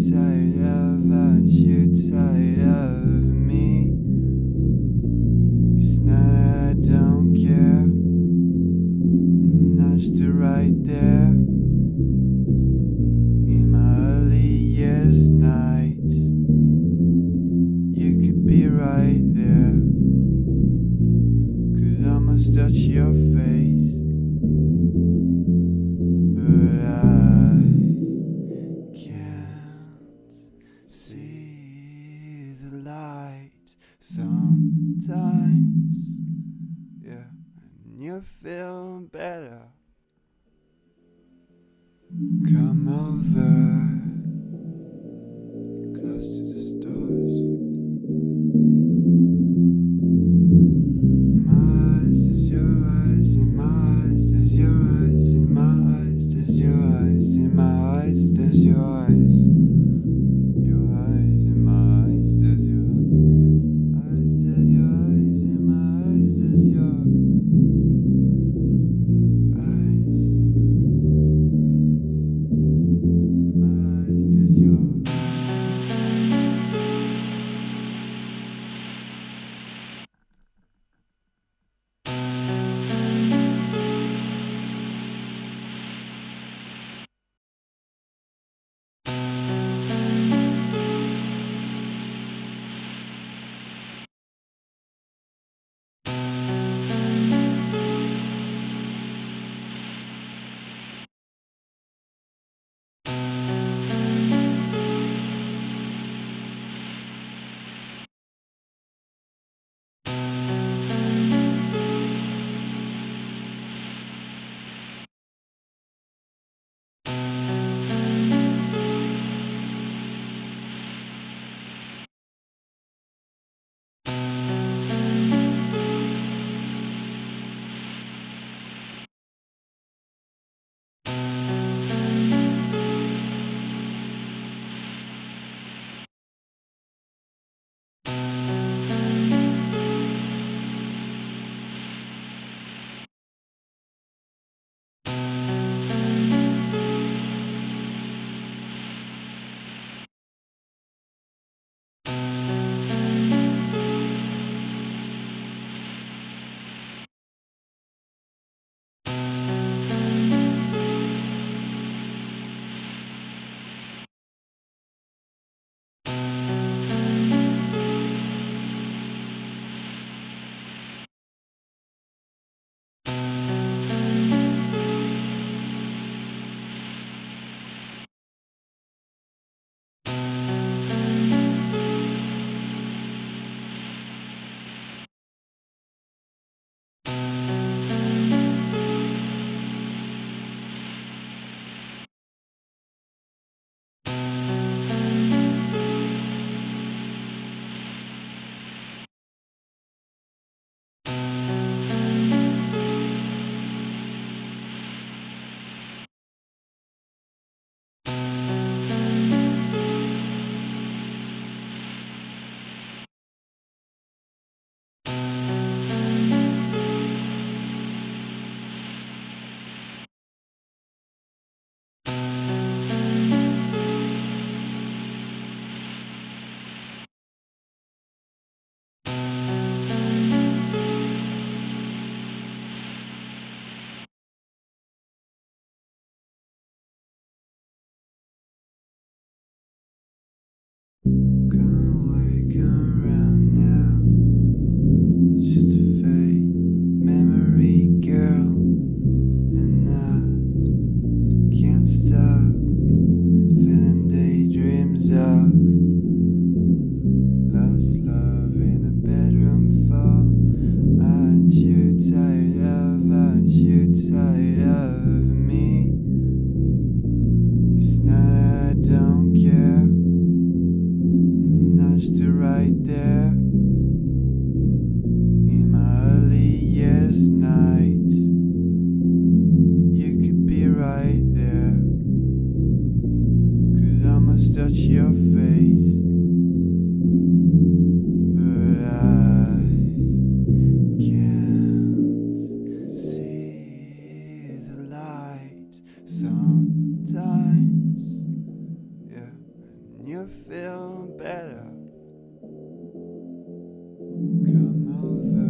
tired of? Aren't you tired of me? It's not that I don't care, not just right there. In my early years nights, you could be right there. Could almost touch your face, but I can't see the light sometimes. Yeah, and you feel better. Come over close to the stars. My eyes, there's your eyes, in my eyes, there's your eyes, in my eyes, there's your eyes, in my eyes, there's your eyes. Your eyes, in my eyes, there's your eyes, there's your eyes, in my eyes, there's your eyes. Come away, come around now. It's just a fade memory, girl, and I can't stop feeling daydreams of lost love in a bedroom fall. Aren't you tired of? Aren't you tired of me? It's not that I don't care, not just right there. In my early years nights, you could be right there. Could almost touch your face, you feel better, come over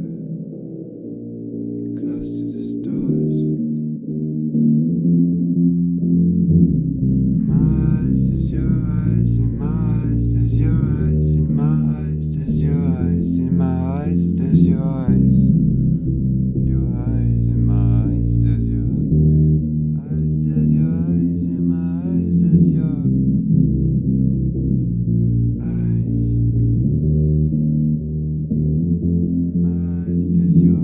close to the stars. My eyes is your eyes, and my eyes is your eyes, and my eyes is your eyes, and my eyes is your eyes. Your eyes and my eyes does your eyes does your eyes and my eyes does your eyes. My eyes does your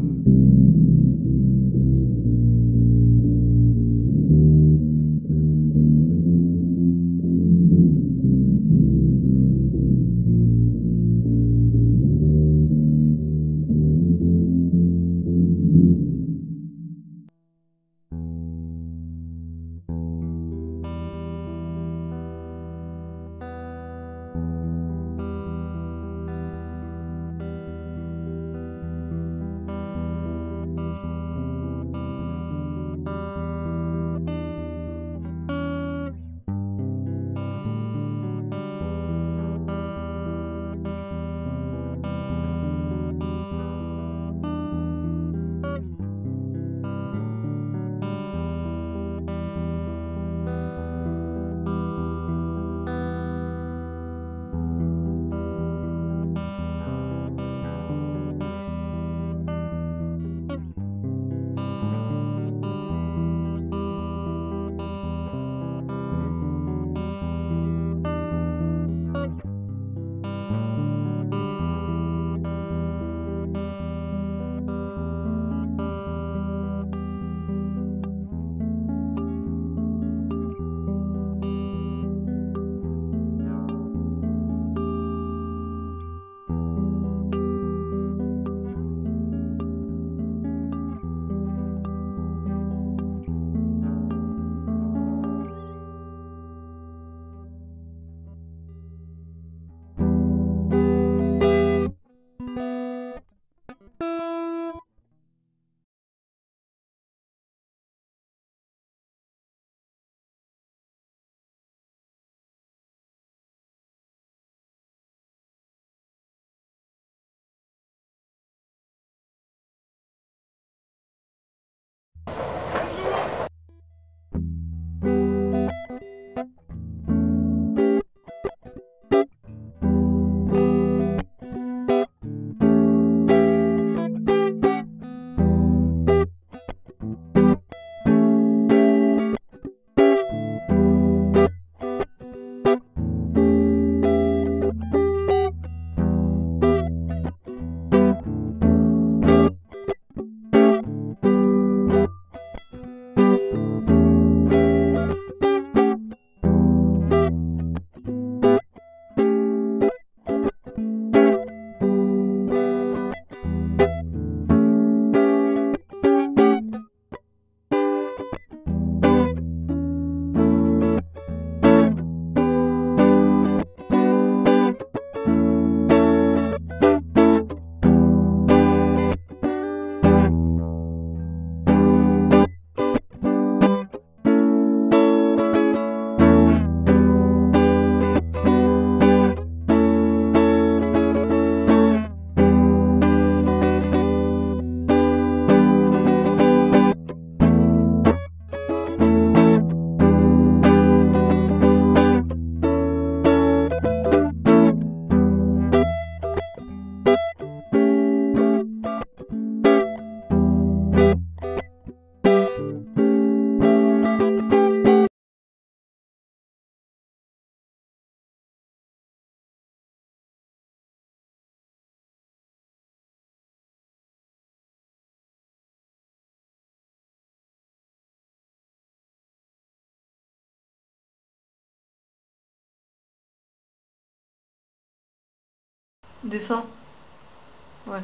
Descends. Ouais.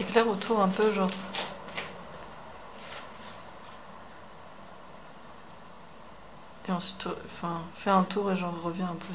Éclaire autour un peu, genre. Et ensuite, enfin, fais un tour et genre reviens après.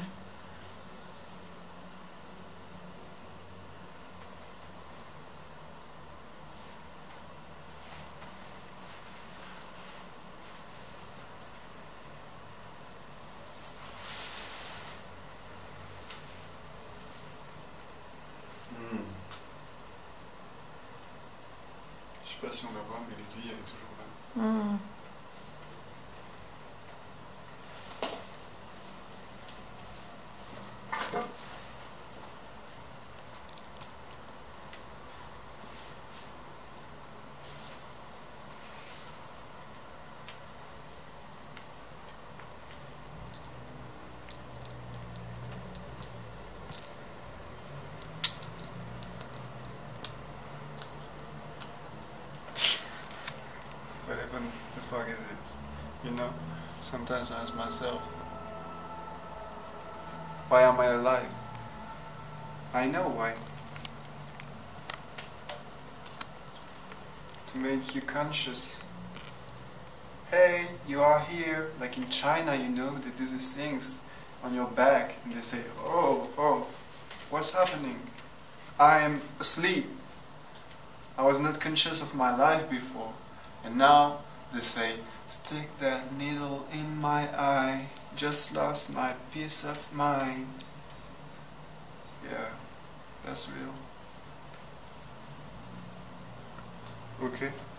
Je sais pas si on la voit, mais l'aiguille elle est toujours là. Hmm. Whatever the fuck it is. You know, sometimes I ask myself, why am I alive? I know why. To make you conscious. Hey, you are here. Like in China, you know, they do these things on your back and they say, oh, what's happening? I am asleep. I was not conscious of my life before. And now they say, stick that needle in my eye. Just lost my peace of mind. Yeah, that's real. Okay.